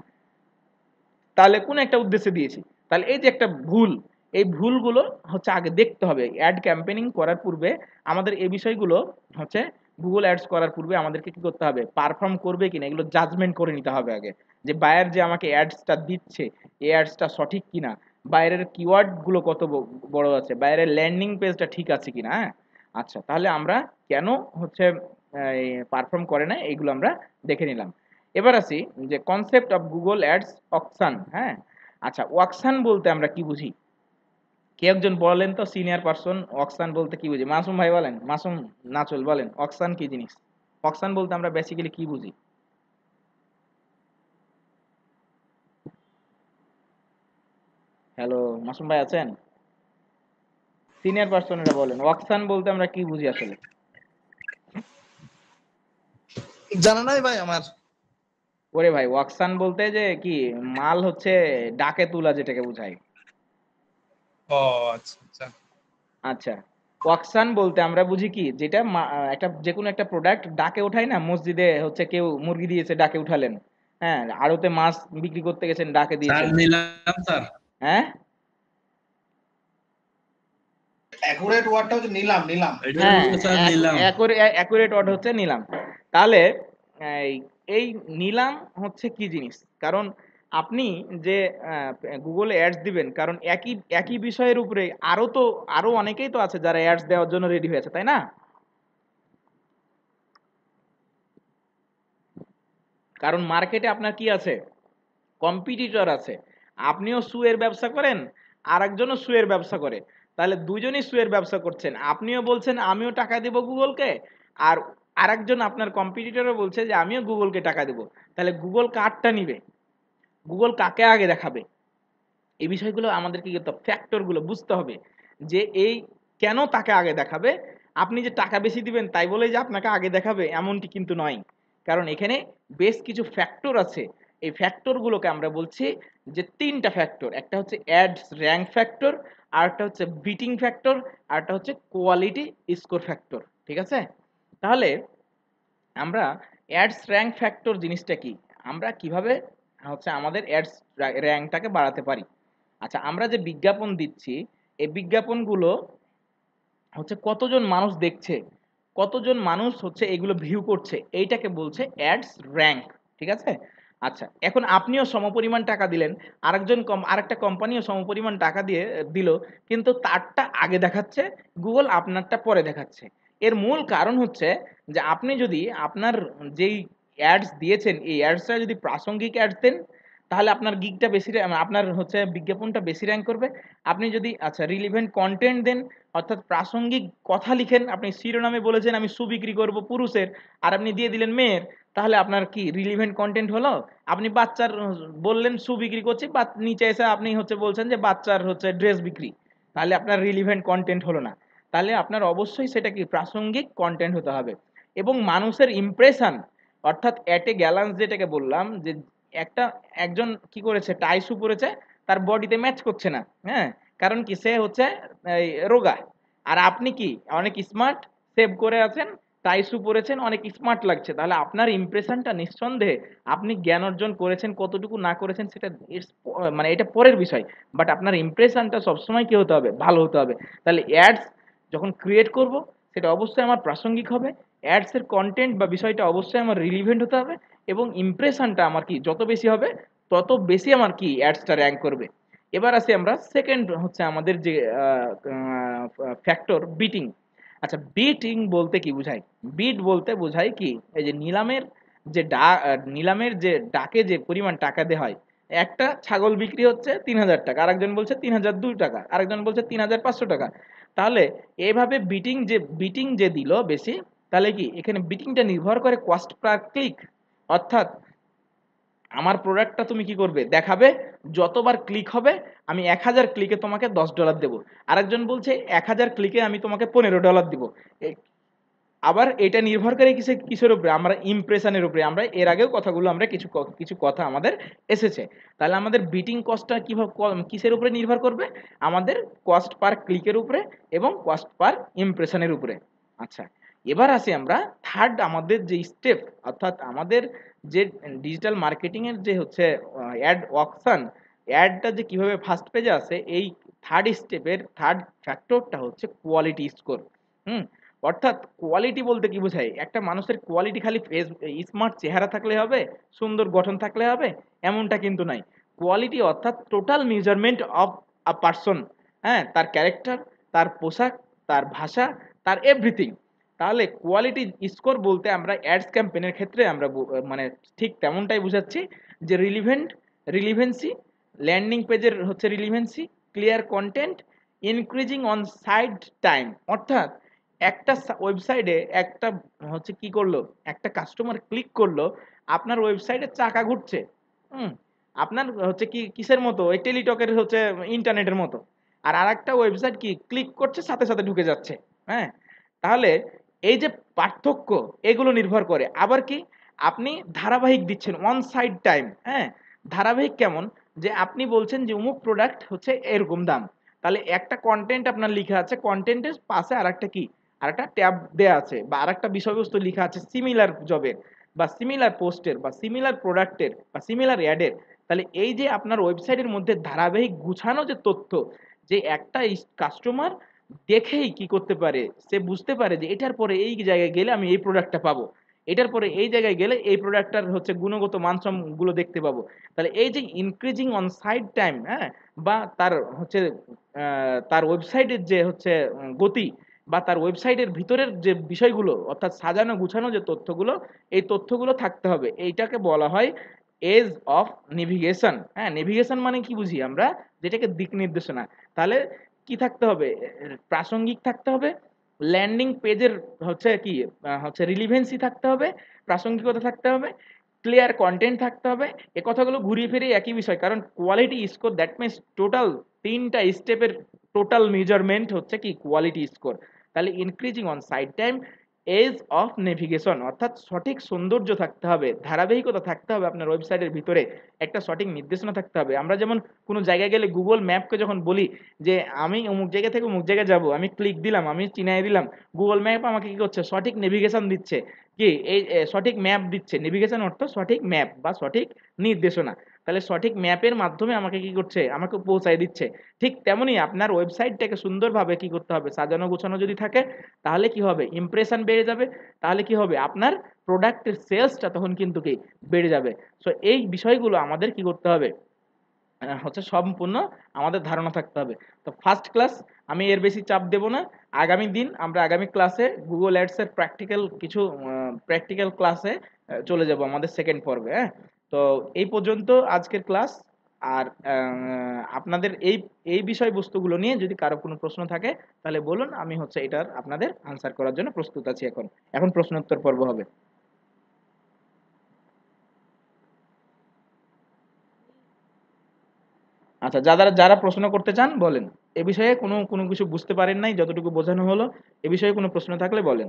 তাহলে কোন একটা উদ্দেশ্যে দিয়েছি। তাহলে এই যে একটা ভুল, এই ভুলগুলো হচ্ছে আগে দেখতে হবে অ্যাড ক্যাম্পেইনিং করার পূর্বে। আমাদের এই বিষয়গুলো হচ্ছে গুগল অ্যাডস করার পূর্বে আমাদেরকে কি করতে হবে, পারফর্ম করবে কিনা এগুলো জাজমেন্ট করে নিতে হবে আগে। যে বায়ার যে আমাকে অ্যাডসটা দিচ্ছে এই অ্যাডসটা সঠিক কিনা, বাইরের কিওয়ার্ড গুলো কত ব- বড় আছে, বাইরের ল্যান্ডিং পেজটা ঠিক আছে কিনা। হ্যাঁ, আচ্ছা তাহলে আমরা কেন হচ্ছে পারফর্ম করে না এইগুলো আমরা দেখে নিলাম। এবার আসি যে concept of Google ads auction. হ্যাঁ, আচ্ছা ওয়াকশন বলতে আমরা কি বুঝি? কে একজন বলেন তো সিনিয়র পারসন, অকশন বলতে কি বুঝি? মাসুম ভাই বলেন, মাসুম নাচল বলেন অকশন কি জিনিস? অকশন বলতে আমরা বেসিক্যালি কি বুঝি? হ্যালো, মাসুম ভাই আছেন? সিনিয়র পারসনেরা বলেন অকশন বলতে আমরা কি বুঝি আসলে? জানা নাই ভাই আমার। ওরে ভাই, ওয়াকশন বলতে যে কি মাল হচ্ছে ডাকে তুলা যেটাকে বোঝায়। ও আচ্ছা আচ্ছা। আচ্ছা, ওয়াকসান বলতে আমরা বুঝি কি, যেটা মা- আহ, একটা যে কোনো একটা প্রোডাক্ট ডাকে ওঠায় না, মসজিদে হচ্ছে কেউ মুরগি দিয়েছে ডাকে উঠালেন, হ্যাঁ, আড়তে মাছ বিক্রি করতে গেছেন ডাকে স্যার দিয়েছেন, নিলাম স্যার। হ্যাঁ অ্যাকুরেট ওয়ার্ডটা হচ্ছে নিলাম নিলাম এটা হ্যাঁ হলো স্যার নিলাম। অ্যাকুরেট ওয়ার্ড হচ্ছে নিলাম। তাহলে এই এই নিলাম হচ্ছে কি জিনিস, কারণ আপনি যে গুগলে অ্যাডস দিবেন, কারণ একই একই বিষয়ের উপরে আরো তো আরো অনেকেই তো আছে যারা অ্যাডস দেওয়ার জন্য রেডি হয়েছে, তাই না? কারণ মার্কেটে আপনার কি আছে, কম্পিটিটর আছে। আপনিও সুয়ের ব্যবসা করেন, আর একজনও সুয়ের ব্যবসা করে, তাহলে দুজনই সুয়ের ব্যবসা করছেন। আপনিও বলছেন আমিও টাকা দিব গুগলকে, আর আরেকজন আপনার কম্পিটিটরও বলছে যে আমিও গুগলকে টাকা দেব। তাহলে গুগল কারটা নিবে, গুগল কাকে আগে দেখাবে, এই বিষয়গুলো আমাদেরকে কিন্তু ফ্যাক্টরগুলো বুঝতে হবে, যে এই কেন তাকে আগে দেখাবে। আপনি যে টাকা বেশি দিবেন তাই বলে যে আপনাকে আগে দেখাবে এমনটি কিন্তু নয়, কারণ এখানে বেশ কিছু ফ্যাক্টর আছে। এই ফ্যাক্টরগুলোকে আমরা বলছি যে তিনটা ফ্যাক্টর, একটা হচ্ছে অ্যাডস র্যাঙ্ক ফ্যাক্টর, আরেকটা হচ্ছে বিটিং ফ্যাক্টর, আরেকটা হচ্ছে কোয়ালিটি স্কোর ফ্যাক্টর। ঠিক আছে? তাহলে আমরা অ্যাডস র্যাঙ্ক ফ্যাক্টর জিনিসটা কি, আমরা কিভাবে হচ্ছে আমাদের অ্যাডস র্যাঙ্কটাকে বাড়াতে পারি। আচ্ছা, আমরা যে বিজ্ঞাপন দিচ্ছি, এই বিজ্ঞাপনগুলো হচ্ছে কতজন মানুষ দেখছে, কতজন মানুষ হচ্ছে এগুলো ভিউ করছে, এইটাকে বলছে অ্যাডস র্যাঙ্ক। ঠিক আছে? আচ্ছা, এখন আপনিও সমপরিমাণ টাকা দিলেন, আরেকজন কম আরেকটা কোম্পানিও সমপরিমাণ টাকা দিয়ে দিল, কিন্তু তারটা আগে দেখাচ্ছে, গুগল আপনারটা পরে দেখাচ্ছে। এর মূল কারণ হচ্ছে যে আপনি যদি আপনার যেই অ্যাডস দিয়েছেন এই অ্যাডসটা যদি প্রাসঙ্গিক অ্যাডস দেন, তাহলে আপনার গিগটা বেশি র্যা- আপনার হচ্ছে বিজ্ঞাপনটা বেশি র্যাঙ্ক করবে। আপনি যদি আচ্ছা রিলিভেন্ট কন্টেন্ট দেন, অর্থাৎ প্রাসঙ্গিক কথা লিখেন, আপনি শিরোনামে বলেছেন আমি শু বিক্রি করব পুরুষের, আর আপনি দিয়ে দিলেন মেয়ের, তাহলে আপনার কি রিলিভেন্ট কন্টেন্ট হলো? আপনি বাচ্চার বললেন শু বিক্রি করছি, বা নিচে এসে আপনি হচ্ছে বলছেন যে বাচ্চার হচ্ছে ড্রেস বিক্রি, তাহলে আপনার রিলিভেন্ট কন্টেন্ট হলো না। তাহলে আপনার অবশ্যই সেটা কি প্রাসঙ্গিক কন্টেন্ট হতে হবে। এবং মানুষের ইমপ্রেশন, অর্থাৎ অ্যাট এ গ্যালান্স যেটাকে বললাম, যে একটা একজন কি করেছে টাই শু পরেছে, তার বডিতে ম্যাচ করছে না, হ্যাঁ, কারণ কি সে হচ্ছে এই রোগা। আর আপনি কি অনেক স্মার্ট, সেভ করে আছেন, টাই শু পরেছেন, অনেক স্মার্ট লাগছে, তাহলে আপনার ইমপ্রেশনটা নিঃসন্দেহে, আপনি জ্ঞান অর্জন করেছেন কতটুকু না করেছেন সেটা it's প- মানে এটা পরের বিষয়, বাট আপনার ইমপ্রেশনটা সবসময় কি হতে হবে, ভালো হতে হবে। তাহলে অ্যাডস যখন ক্রিয়েট করব, সেটা অবশ্যই আমার প্রাসঙ্গিক হবে, অ্যাডস এর কন্টেন্ট বা বিষয়টা অবশ্যই আমার রিলিভেন্ট হতে হবে, এবং ইমপ্রেশনটা আমার কি যত বেশি হবে, তত বেশি আমার কি অ্যাডসটা র্যাঙ্ক করবে। এবার আসি আমরা সেকেন্ড হচ্ছে আমাদের যে ফ্যাক্টর, বিটিং। আচ্ছা, বিটিং বলতে কি বোঝায়? বিট বলতে বোঝায় কি, এই যে নিলামের যে ডা আহ, নিলামের যে ডাকে যে পরিমাণ টাকা দেওয়া হয়, একটা ছাগল বিক্রি হচ্ছে তিন হাজার টাকা, আরেকজন বলছে তিন হাজার দুই টাকা, আরেকজন বলছে তিন হাজার পাঁচশো টাকা। তাহলে এভাবে বিটিং যে বিটিং যে দিল বেশি, তাহলে কি এখানে বিটিংটা নির্ভর করে কস্ট পার ক্লিক, অর্থাৎ আমার প্রোডাক্টটা তুমি কি করবে দেখাবে, যতবার ক্লিক হবে আমি এক হাজার ক্লিকে তোমাকে দশ ডলার দেবো, আরেকজন বলছে এক হাজার ক্লিকে আমি তোমাকে পনেরো ডলার দিব। এ- আবার এটা নির্ভর করে কিসে কিসের উপরে, আমরা ইমপ্রেশনের উপরে, আমরা এর আগেও কথাগুলো আমরা কিছু ক- কিছু কথা আমাদের এসেছে। তাহলে আমাদের বিটিং কস্টটা কিভাবে ক- কিসের উপরে নির্ভর করবে, আমাদের কস্ট পার ক্লিকের উপরে এবং কস্ট পার ইমপ্রেশনের উপরে। আচ্ছা, এবার আসি আমরা থার্ড আমাদের যে স্টেপ, অর্থাৎ আমাদের যে ডিজিটাল মার্কেটিং এর যে হচ্ছে অ্যাড অকশন, অ্যাডটা যে কিভাবে ফার্স্ট পেজে আসে, এই থার্ড স্টেপের থার্ড ফ্যাক্টরটা হচ্ছে কোয়ালিটি স্কোর। হুম, অর্থাৎ কোয়ালিটি বলতে কি বোঝায়, একটা মানুষের কোয়ালিটি খালি ফেস স্মার্ট চেহারা থাকলে হবে, সুন্দর গঠন থাকলে হবে, এমনটা কিন্তু নাই। কোয়ালিটি অর্থাৎ total measurement of a person, হ্যাঁ, তার ক্যারেক্টার, তার পোশাক, তার ভাষা, তার এভরিথিং। তাহলে কোয়ালিটি স্কোর বলতে আমরা অ্যাডস ক্যাম্পেইনের ক্ষেত্রে আমরা বু- মানে ঠিক তেমনটাই বুঝাচ্ছি, যে রিলিভেন্ট রিলিভেন্সি, ল্যান্ডিং পেজের হচ্ছে relevancy, clear content, increasing on side time. অর্থাৎ একটা ওয়েবসাইটে একটা হচ্ছে কি করলো, একটা কাস্টমার ক্লিক করলো, আপনার ওয়েবসাইটে চাকা ঘুরছে, হুম, আপনার হচ্ছে কি কিসের মতো, ওই টেলিটকের হচ্ছে ইন্টারনেটের মতো, আর আরেকটা ওয়েবসাইট কি ক্লিক করছে সাথে সাথে ঢুকে যাচ্ছে, হ্যাঁ। তাহলে এই যে পার্থক্য, এগুলো নির্ভর করে আবার কি, আপনি ধারাবাহিক দিচ্ছেন ওয়ান সাইড টাইম, হ্যাঁ, ধারাবাহিক কেমন, যে আপনি বলছেন যে অমুক প্রোডাক্ট হচ্ছে এরকম দাম, তাহলে একটা কন্টেন্ট আপনার লিখা আছে, কন্টেন্টের পাশে আরেকটা কি আরেকটা ট্যাব দেয়া আছে বা আরেকটা বিষয়বস্তু লিখা আছে সিমিলার জবের বা সিমিলার পোস্টের বা সিমিলার প্রোডাক্টের বা সিমিলার অ্যাডের। তাহলে এই যে আপনার ওয়েবসাইটের মধ্যে ধারাবাহিক গুছানো যে তথ্য, যে একটা কাস্টমার দেখেই কি করতে পারে, সে বুঝতে পারে যে এটার পরে এই জায়গায় গেলে আমি এই প্রোডাক্টটা পাবো, এটার পরে এই জায়গায় গেলে এই প্রোডাক্টটার হচ্ছে গুণগত মানসম্পন্ন দেখতে পাবো। তাহলে এই যে ইনক্রিজিং অন সাইট টাইম, হ্যাঁ, বা তার হচ্ছে আহ, তার ওয়েবসাইটের যে হচ্ছে উম, গতি বা তার ওয়েবসাইটের ভিতরের যে বিষয়গুলো অর্থাৎ সাজানো গুছানো যে তথ্যগুলো, এই তথ্যগুলো থাকতে হবে। এইটাকে বলা হয় এজ অফ নেভিগেশন। হ্যাঁ, নেভিগেশন মানে কি বুঝি আমরা, যেটাকে দিক নির্দেশনা। তাহলে কি থাকতে হবে, প্রাসঙ্গিক থাকতে হবে, ল্যান্ডিং পেজের হচ্ছে কি আহ, হচ্ছে রিলিভেন্সি থাকতে হবে, প্রাসঙ্গিকতা থাকতে হবে, ক্লিয়ার কন্টেন্ট থাকতে হবে। এ কথাগুলো ঘুরিয়ে ফিরে একই বিষয়, কারণ quality score that means total তিনটা স্টেপের টোটাল মেজারমেন্ট হচ্ছে কি কোয়ালিটি স্কোর। তাহলে increasing on side time, ease of navigation অর্থাৎ সঠিক সৌন্দর্য থাকতে হবে, ধারাবাহিকতা থাকতে হবে আপনার ওয়েবসাইটের ভিতরে, একটা সঠিক নির্দেশনা থাকতে হবে। আমরা যেমন কোনো জায়গায় গেলে গুগল ম্যাপকে যখন বলি যে আমি অমুক জায়গা থেকে অমুক জায়গায় যাব, আমি ক্লিক দিলাম, আমি চিনাই দিলাম, গুগল ম্যাপ আমাকে কি করছে, সঠিক নেভিগেশন দিচ্ছে, কি এই এ, সঠিক ম্যাপ দিচ্ছে। নেভিগেশন অর্থ সঠিক ম্যাপ বা সঠিক নির্দেশনা। তাহলে সঠিক ম্যাপের মাধ্যমে আমাকে কি করছে, আমাকে পৌঁছায় দিচ্ছে। ঠিক তেমনি আপনার ওয়েবসাইটটাকে সুন্দরভাবে কি করতে হবে, সাজানো গোছানো যদি থাকে, তাহলে কি হবে, ইমপ্রেশন বেড়ে যাবে। তাহলে কি হবে, আপনার প্রোডাক্টের সেলসটা তখন কিন্তু কি বেড়ে যাবে। সো এই বিষয়গুলো আমাদের কি করতে হবে, আহ, হচ্ছে সম্পূর্ণ আমাদের ধারণা থাকতে হবে। তো ফার্স্ট ক্লাস, আমি এর বেশি চাপ দেব না। আগামী দিন আমরা আগামী ক্লাসে গুগল অ্যাডস এর প্র্যাকটিক্যাল কিছু প্র্যাকটিক্যাল ক্লাসে চলে যাব আমাদের সেকেন্ড পর্বে। হ্যাঁ, তো এই পর্যন্ত আজকের ক্লাস। আর আহ, আপনাদের এই এই বিষয়বস্তুগুলো নিয়ে যদি কারো কোনো প্রশ্ন থাকে তাহলে বলুন, আমি হচ্ছে এটার আপনাদের আনসার করার জন্য প্রস্তুত আছি। এখন এখন প্রশ্নোত্তর পর্ব হবে। আচ্ছা, যারা যারা প্রশ্ন করতে চান বলেন। এ বিষয়ে কোনো কোনো কিছু বুঝতে পারেন নাই, যতটুকু বোঝানো হলো, এ বিষয়ে কোনো প্রশ্ন থাকলে বলেন।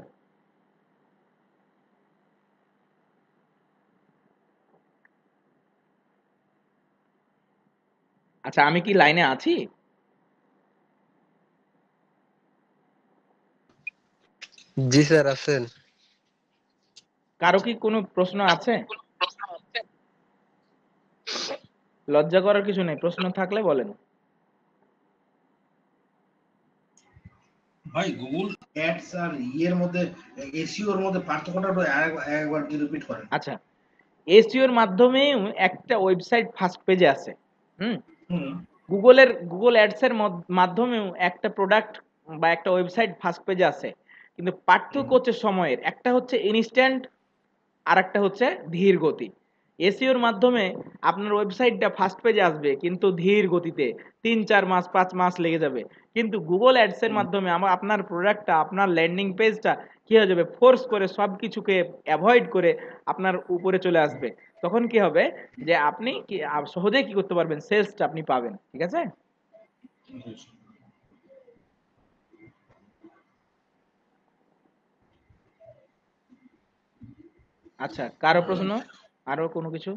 আচ্ছা, আমি কি লাইনে আছি? জি স্যার আছেন। কারো কি কোনো প্রশ্ন আছে? লজ্জা করার কিছু নেই, প্রশ্ন থাকলে বলেন। ভাই গুগল অ্যাডস আর ইয়ের মধ্যে এসইওর মধ্যে পার্থক্যটা একটু আরেক- একবার কি রিপিট করেন? আচ্ছা, এসইওর মাধ্যমে একটা ওয়েবসাইট ফার্স্ট পেজে আসে। হুম, হুম। গুগলের গুগল অ্যাডস এর মধ্য- মাধ্যমেও একটা প্রোডাক্ট বা একটা ওয়েবসাইট ফার্স্ট পেজে আসে। কিন্তু হুম। পার্থক্য হচ্ছে সময়ের, একটা হচ্ছে ইনস্ট্যান্ট আর একটা হচ্ছে ধীর গতি। এসইওর মাধ্যমে আপনার ওয়েবসাইটটা ফার্স্ট পেজে আসবে কিন্তু ধীর গতিতে, তিন চার মাস পাঁচ মাস লেগে যাবে। কিন্তু গুগল অ্যাডস এর হুম। মাধ্যমে আমার আপনার প্রোডাক্টটা, আপনার ল্যান্ডিং পেজটা কি হয়ে যাবে, ফোর্স করে সব কিছুকে অ্যাভয়েড করে আপনার উপরে চলে আসবে। তখন কি হবে, যে আপনি কি আ- সহজেই কি করতে পারবেন, সেলসটা আপনি পাবেন। ঠিক আছে? আচ্ছা, কারো প্রশ্ন, আরো কোনো কিছু?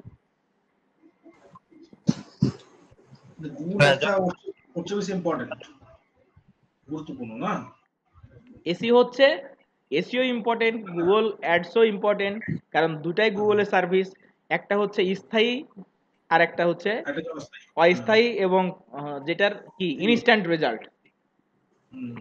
গুগল হ্যাঁ অ্যাডসটা হচ্ছে বেশি ইম্পর্টেন্ট, গুরুত্বপূর্ণ না? এসইও হচ্ছে, এসইও ইম্পর্টেন্ট, গুগল অ্যাডসও ইম্পর্টেন্ট, কারণ দুটাই গুগলের সার্ভিস। একটা হচ্ছে স্থায়ী আর একটা হচ্ছে একটা তো অবস্থায়। হুম। অস্থায়ী, এবং আহ, যেটার কি ইনস্ট্যান্ট রেজাল্ট। হুম।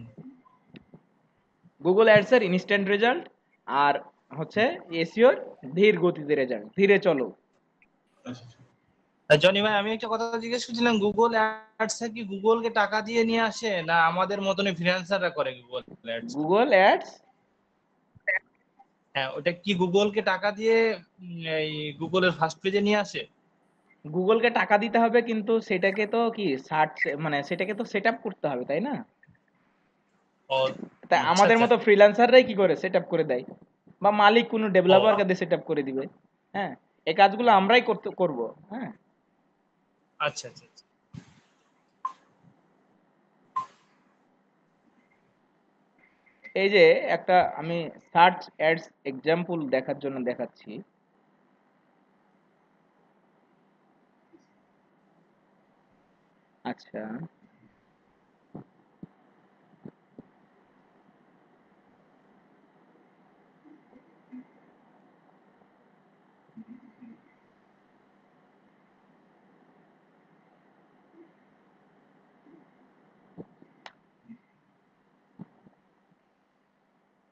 গুগল অ্যাডস এর ইনস্ট্যান্ট রেজাল্ট, আর হচ্ছে এসইওর ধীর গতিতে রেজাল্ট, ধীরে চলো। আচ্ছা আচ্ছা। তা জনি ভাই, আমি একটা কথা জিজ্ঞেস করছিলাম, গুগল অ্যাডস কি গুগলকে টাকা দিয়ে নিয়ে আসে না আমাদের মতনই ফ্রিল্যান্সাররা করে গুগল অ্যাডস? গুগল অ্যাডস হ্যাঁ, ওটা কি গুগলকে টাকা দিয়ে উম, এই গুগলের ফার্স্ট পেজে নিয়ে আসে? গুগলকে টাকা দিতে হবে, কিন্তু সেটাকে তো কি সার্চ, মানে সেটাকে তো সেট আপ করতে হবে, তাই না? ও তাই আচ্ছা আমাদের আচ্ছা। মতো ফ্রিল্যান্সাররাই কি করে সেট আপ করে দেয়, বা মালিক কোনো ও ডেভেলপারকে দিয়ে সেট আপ করে দিবে। হ্যাঁ, এই কাজগুলো আমরাই করতে করব। হ্যাঁ, আচ্ছা আচ্ছা আচ্ছা। এই যে একটা আমি সার্চ অ্যাডস এক্সাম্পল দেখার জন্য দেখাচ্ছি। আচ্ছা,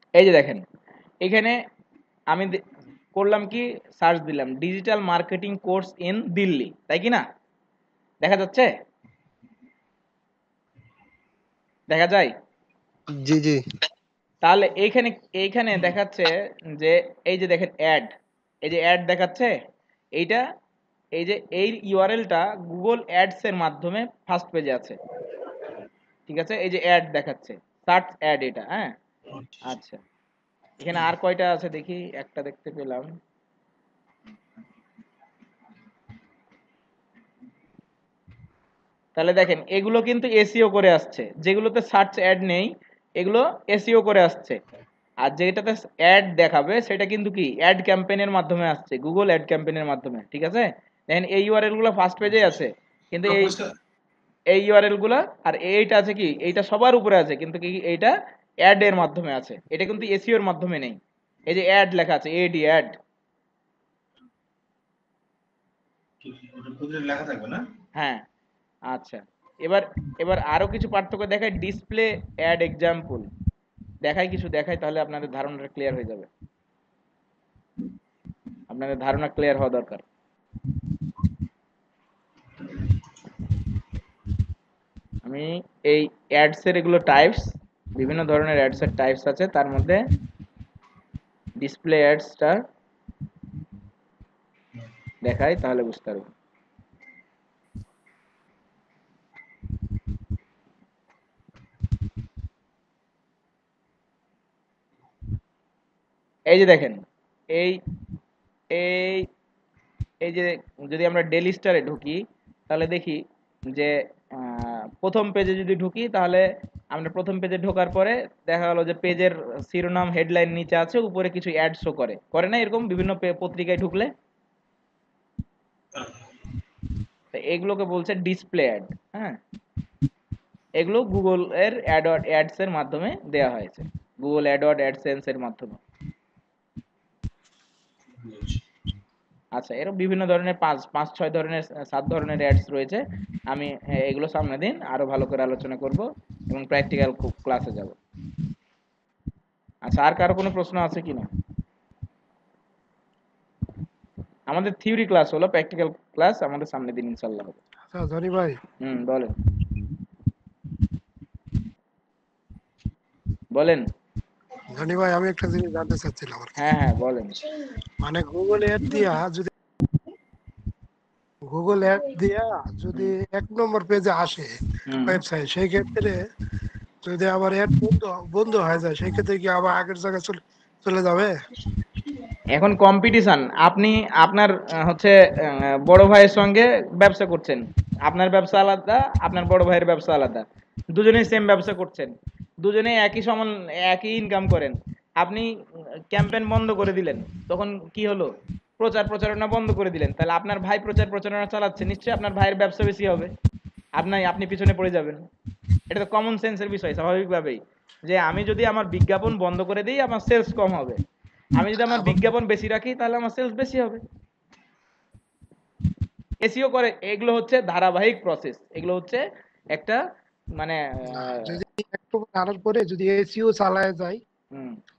এই যে দেখেন এখানে আমি দে- করলাম কি, সার্চ দিলাম digital marketing course in Delhi, তাই কি না? দেখা যাচ্ছে? দেখা যায়? জি জি তাহলে এইখানে এইখানে দেখাচ্ছে যে এই যে দেখেন অ্যাড, এই যে অ্যাড দেখাচ্ছে এইটা, এই যে এই ইউআরএলটা গুগল অ্যাডস এর মাধ্যমে ফার্স্ট পেজে আছে, ঠিক আছে? এই যে অ্যাড দেখাচ্ছে, সার্চ অ্যাড এটা, হ্যাঁ। আচ্ছা, এখানে আর কয়টা আছে দেখি, একটা দেখতে পেলাম। তাহলে দেখেন এগুলো কিন্তু এসইও করে আসছে, যেগুলোতে সার্চ অ্যাড নেই এগুলো এসইও করে আসছে, আর যেটাতে অ্যাড দেখাবে সেটা কিন্তু কি অ্যাড ক্যাম্পেইনের মাধ্যমে আসছে, গুগল অ্যাড ক্যাম্পেইনের মাধ্যমে, ঠিক আছে? দেখেন এই ইউআরএল গুলো ফার্স্ট পেজে আছে, কিন্তু এই পরিষ্কার। এই ইউআরএল গুলা আর এইটা আছে কি, এইটা সবার উপরে আছে, কিন্তু কি এইটা অ্যাড এর মাধ্যমে আছে, এটা কিন্তু এসইও এর মাধ্যমে নেই। এই যে অ্যাড লেখা আছে, এডি অ্যাড, ওটা প্রতিটা লেখা থাকবে না? হ্যাঁ। আচ্ছা, এবার এবার আরো কিছু পার্থক্য দেখায়, ডিসপ্লে অ্যাড এক্সাম্পল দেখায়, কিছু দেখায়, তাহলে আপনাদের ধারণাটা ক্লিয়ার হয়ে যাবে, আপনাদের ধারণা ক্লিয়ার হওয়া দরকার। আমি এই অ্যাডস এর এগুলো টাইপস, বিভিন্ন ধরনের অ্যাডস এর টাইপস আছে, তার মধ্যে ডিসপ্লে অ্যাডসটা দেখাই, তাহলে বুঝতে পারবেন। এই যে দেখেন এই এই এই যে যদি আমরা ডেলি স্টারে ঢুকি তাহলে দেখি যে আহ, প্রথম পেজে যদি ঢুকি তাহলে আমরা প্রথম পেজে ঢোকার পরে দেখা গেল যে পেজের শিরোনাম হেডলাইন নিচে আছে, উপরে কিছু অ্যাড শো করে করে না এরকম বিভিন্ন পে- পত্রিকায় ঢুকলে? তো এগুলোকে বলছে ডিসপ্লে অ্যাড, হ্যাঁ। এগুলো গুগল এর অ্যাডওয়ার্ড অ্যাডস এর মাধ্যমে দেয়া হয়েছে, গুগল অ্যাডওয়ার্ড অ্যাডসেন্স এর মাধ্যমে। আচ্ছা, এরকম বিভিন্ন ধরনের পাঁচ পাঁচ ছয় ধরনের সাত ধরনের অ্যাডস রয়েছে। আমি আহ, এগুলো সামনে দিন আরো ভালো করে আলোচনা করব এবং প্র্যাকটিক্যাল ক্লাসে যাব। আচ্ছা, আর কারো কোনো প্রশ্ন আছে কিনা? আমাদের থিওরি ক্লাস হলো, প্র্যাকটিক্যাল ক্লাস আমাদের সামনে দিন ইনশাআল্লাহ হবে। আচ্ছা ধনী ভাই, হুম, বলেন বলেন। ধনী ভাই আমি একটা জিনিস জানতে চাচ্ছিলাম আর কি। হ্যাঁ হ্যাঁ বলেন। মানে গুগল অ্যাড দিয়া যদি গুগল অ্যাড দিয়া যদি হুম এক নম্বর পেজে আসে হুম। ওয়েবসাইট, সেই ক্ষেত্রে যদি আবার অ্যাড বন্ধ বন্ধ হয়ে যায়, সেই ক্ষেত্রে কি আবার আগের জায়গায় চলে চলে যাবে? এখন কম্পিটিশন, আপনি আপনার আহ, হচ্ছে আহ, বড় ভাইয়ের সঙ্গে ব্যবসা করছেন, আপনার ব্যবসা আলাদা, আপনার বড় ভাইয়ের ব্যবসা আলাদা, দুজনেই সেম ব্যবসা করছেন, দুজনেই একই সমান একই ইনকাম করেন। আপনি ক্যাম্পেইন বন্ধ করে দিলেন, তখন কি হলো? প্রচার প্রচারণা বন্ধ করে দিলেন, তাহলে আপনার ভাই প্রচার প্রচারণা চালাচ্ছে, নিশ্চয়ই আপনার ভাইয়ের ব্যবসা বেশি হবে, আপনার আপনি পিছনে পড়ে যাবেন। এটা তো কমন সেন্সের বিষয়, স্বাভাবিকভাবেই, যে আমি যদি আমার বিজ্ঞাপন বন্ধ করে দিই আমার সেলস কম হবে, আমি যদি আমার আবার বিজ্ঞাপন বেশি রাখি তাহলে আমার সেলস বেশি হবে। এসইও করে, এগুলো হচ্ছে ধারাবাহিক প্রসেস, এগুলো হচ্ছে একটা মানে না, আহ, যদি এক নম্বর আনার পরে যদি এসিও চালায় যায়, হুম